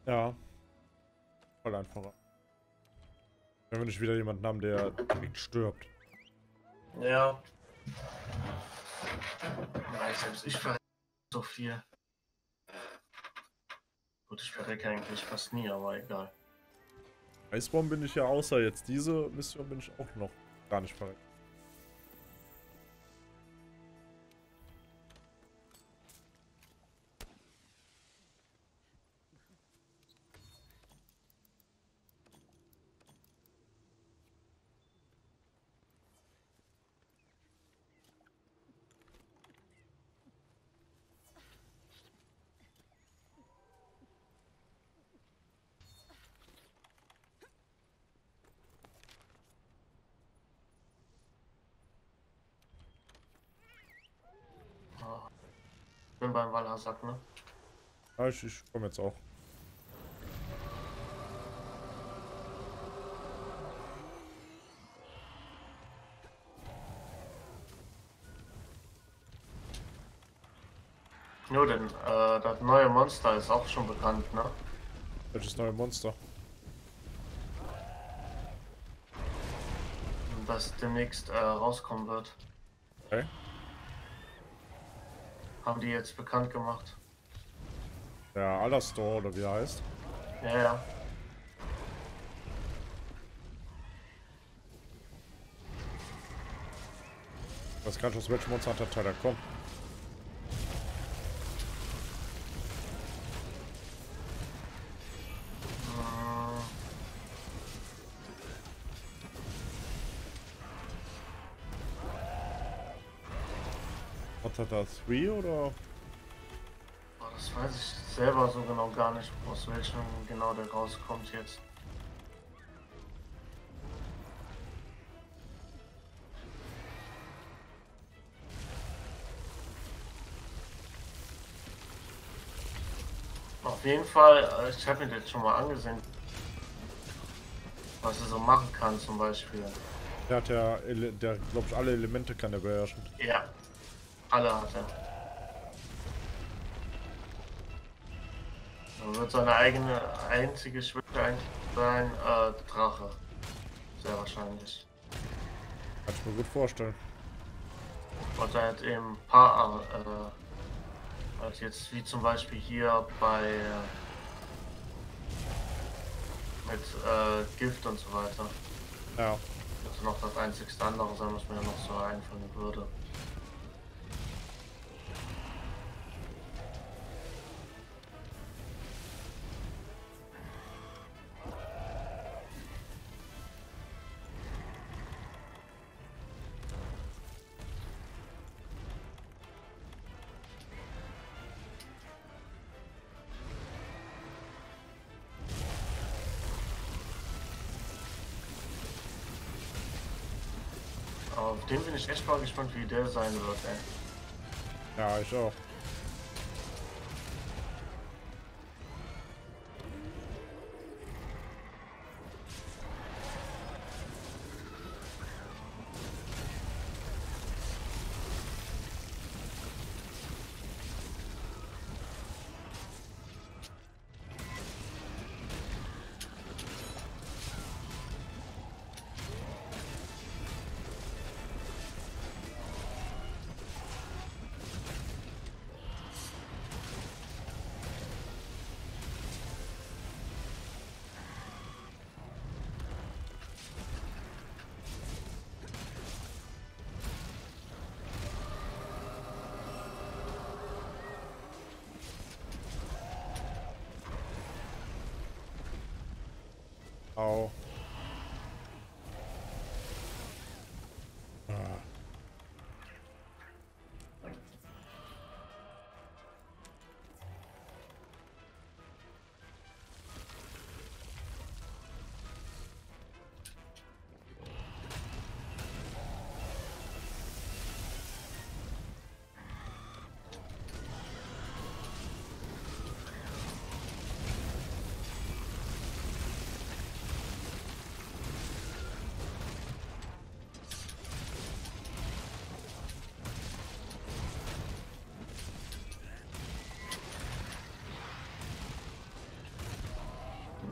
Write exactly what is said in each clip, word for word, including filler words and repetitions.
Ja, voll einfacher. Wenn wir nicht wieder jemanden haben, der direkt stirbt. Ja. Nein, selbst ich verrecke so viel. Gut, ich verrecke eigentlich fast nie, aber egal. Eisbaum bin ich ja außer jetzt diese Mission bin ich auch noch gar nicht verreckt. Oh, bin beim Wallersack, ne? Ja, ich, ich komme jetzt auch. Nur denn, äh, das neue Monster ist auch schon bekannt, ne? Welches neue Monster? Das demnächst äh, rauskommen wird. Okay. Haben die jetzt bekannt gemacht. Der Alastor oder wie er heißt. Ja, ja. Ich weiß gar nicht, aus welchem Monster Hunter Teil er kommt. Hm, Monster Hunter drei oder? boah, das weiß ich selber so genau gar nicht, aus welchem genau der rauskommt jetzt. Auf jeden Fall, äh, ich habe mir das schon mal angesehen, was er so machen kann zum Beispiel. Der hat ja, Ele der glaube ich alle Elemente kann er beherrschen. Ja, alle hat er. Dann wird seine eigene einzige Schwäche eigentlich sein, äh, Drache. Sehr wahrscheinlich. Kann ich mir gut vorstellen. Und er hat eben ein paar, äh, halt jetzt wie zum Beispiel hier bei äh, mit äh, Gift und so weiter. Ja. Das ist noch das einzigste andere sein, was mir noch so einfallen würde. Aber auf den bin ich echt mal gespannt, wie der sein wird, ey. Ja, ich auch. Au. Ah.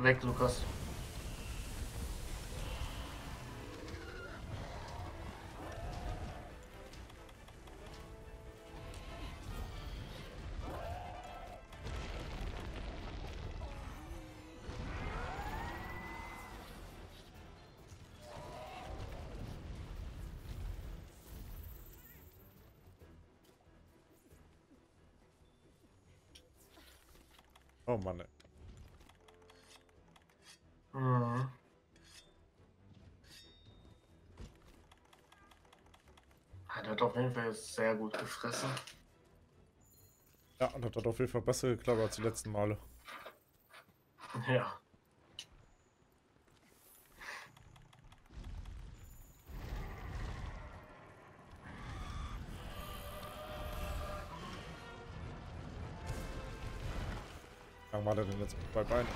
weg, Lukas. Oh Mann, ey. Mhm. Der hat auf jeden Fall jetzt sehr gut gefressen. Ja, das hat auf jeden Fall besser geklappt als die letzten Male. Ja. Wie lange war der denn jetzt bei Bein?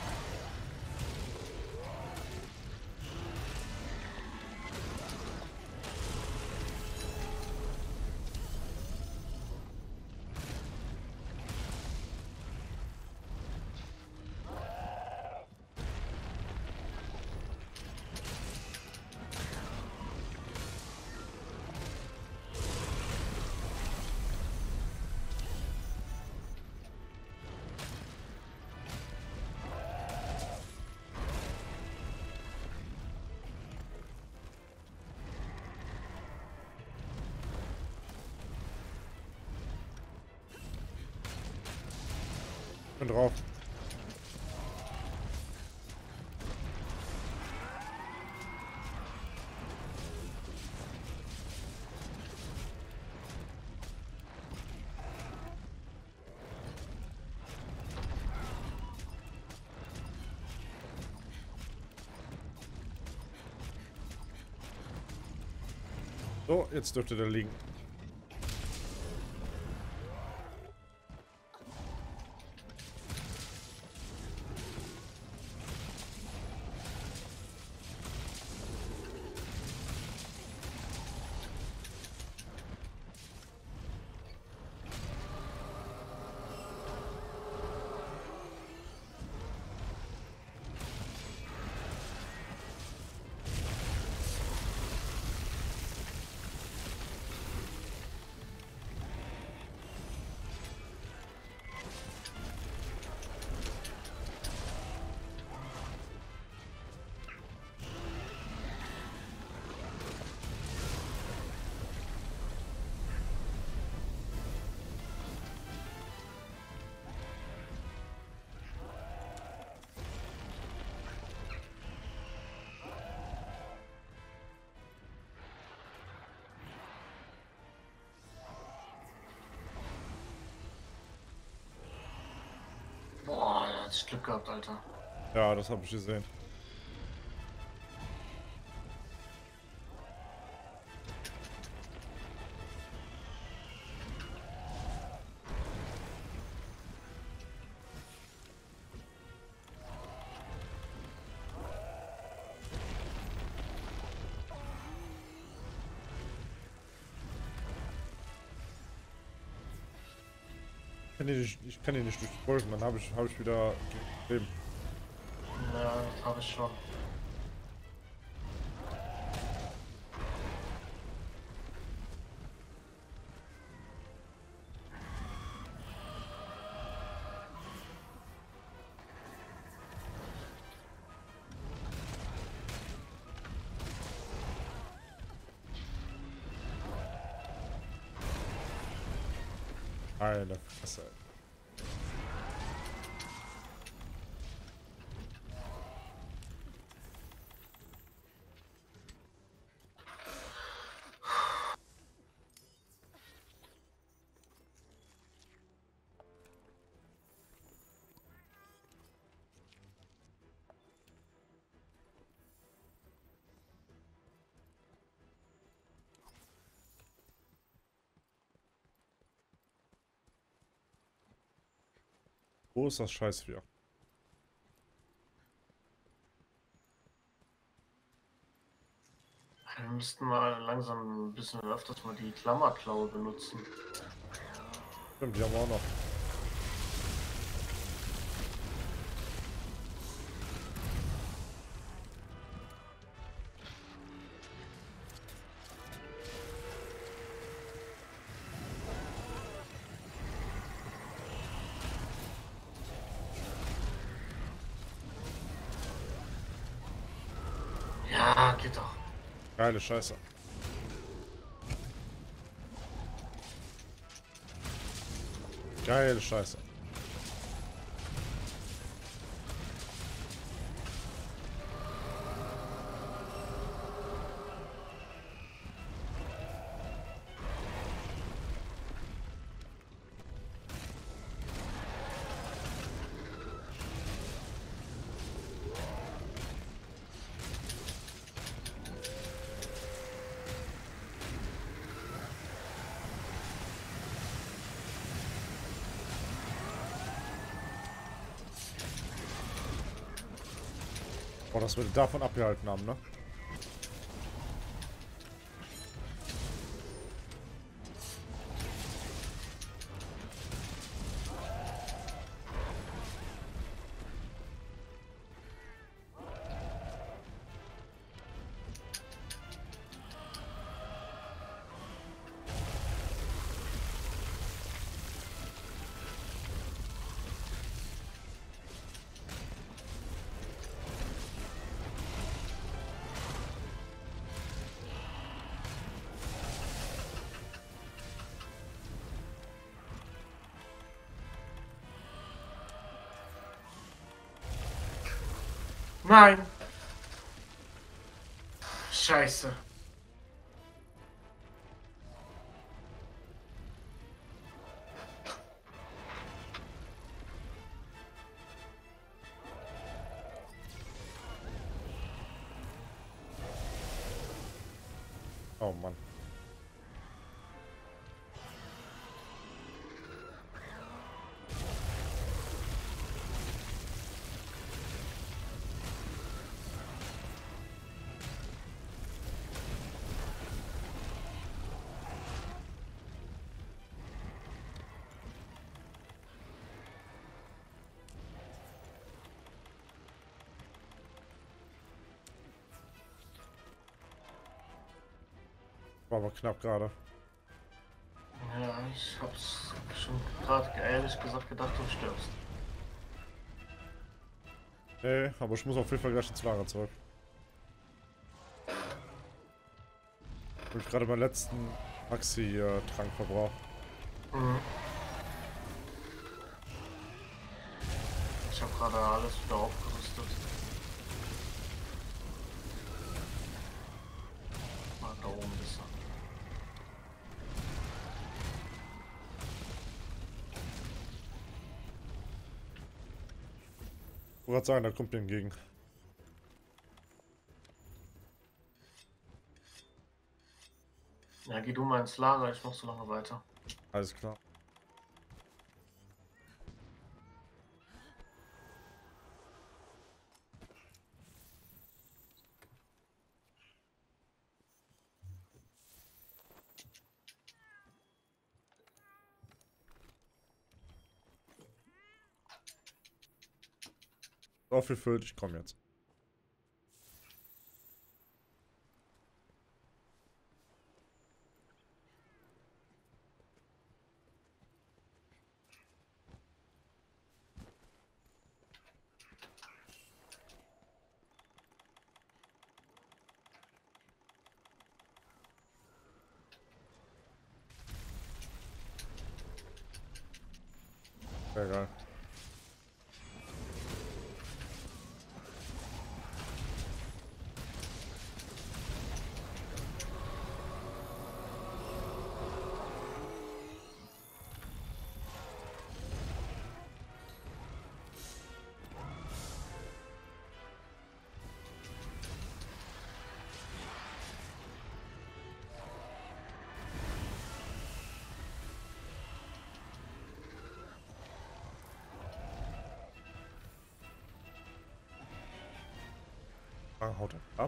Bin drauf. So, jetzt dürfte der liegen. Boah, der hat Glück gehabt, Alter. Ja, das habe ich gesehen. Ich kann ihn nicht, ich kann ihn nicht durchfolgen, dann habe ich, hab ich wieder Leben. Ja, das habe ich schon. Alter Fresse. Wo ist das Scheißvieh? Wir müssten mal langsam ein bisschen öfters mal die Klammerklaue benutzen. Stimmt, die haben wir auch noch. Geht doch. Geile Scheiße. Geile Scheiße. Boah, dass wir davon abgehalten haben, ne? Nein! Scheiße. Oh Mann. War aber knapp gerade. Ja, ich hab's schon gerade ehrlich gesagt gedacht, du stirbst. Nee, aber ich muss auf jeden Fall gleich ins Lager zurück. Ich hab gerade meinen letzten Maxi-Trank verbraucht. Mhm. Ich habe gerade alles wieder aufgerüstet. Mal da oben ist er. Ich wollte sagen, da kommt mir entgegen. Ja, geh du mal ins Lager, ich mach so lange weiter. Alles klar. Aufgefüllt, ich komme jetzt. Sehr geil. Ah, haut ab.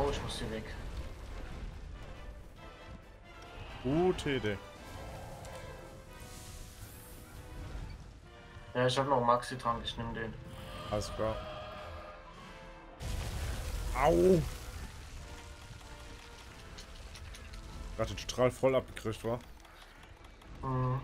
Oh, ich muss hier weg. Gute Idee. Ja, ich habe noch einen Maxi-Trank, ich nehme den. Alles klar. Au! Gerade den Strahl voll abgekriegt, war. Mhm.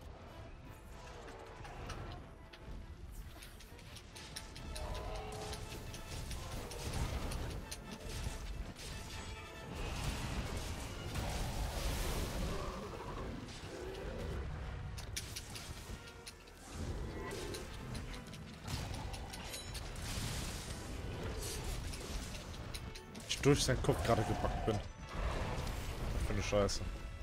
Ich durch seinen Kopf gerade gepackt bin. Was für eine Scheiße.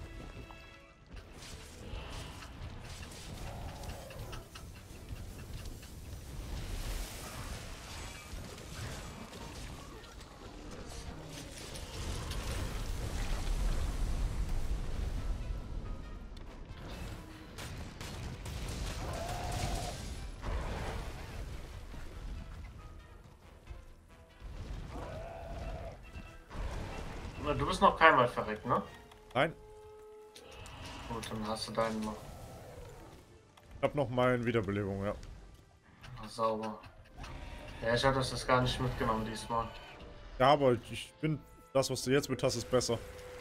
Na, du bist noch keinmal verreckt, ne? Nein, Gut, dann hast du deinen noch. ich hab noch meine Wiederbelebung, ja. Ah, sauber. Ja, ich hatte das gar nicht mitgenommen diesmal. Ja, aber ich bin, das, was du jetzt mit hast, ist besser.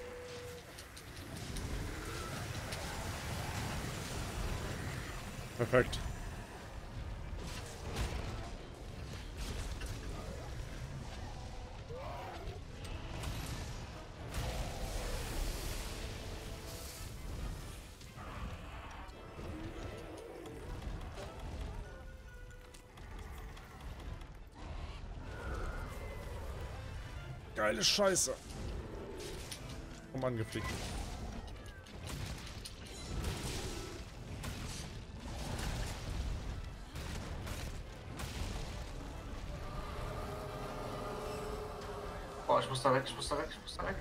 Perfekt. Geile Scheiße. Komm angeflickt. Boah, ich muss da weg, ich muss da weg, ich muss da weg.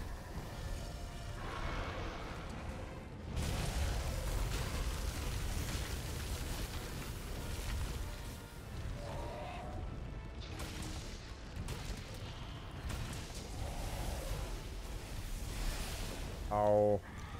Au.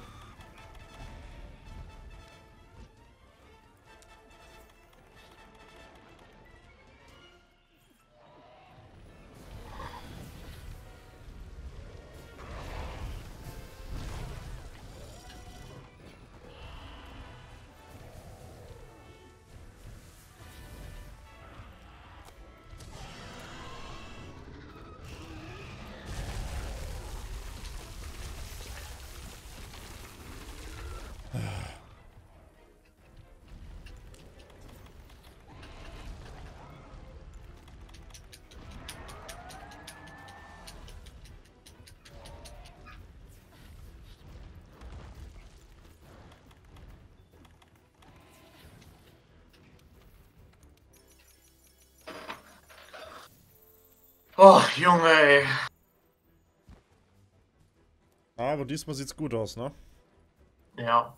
Oh, Junge, ey. Aber diesmal sieht's gut aus, ne? Ja.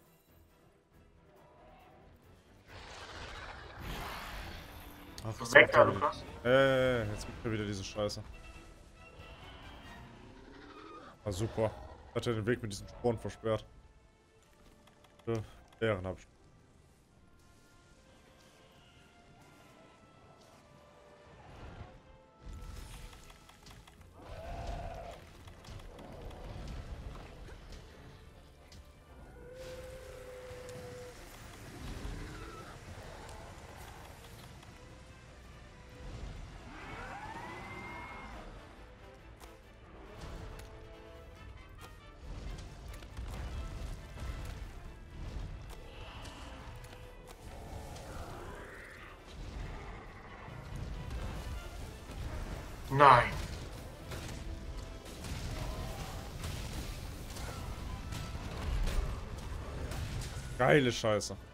Ach, jetzt Weg macht da, er wieder. Lukas. Äh, jetzt macht er wieder diese Scheiße. Ah, super. Hat er den Weg mit diesen Sporen versperrt. Ja, Ehrenhaft. Nein. Geile Scheiße.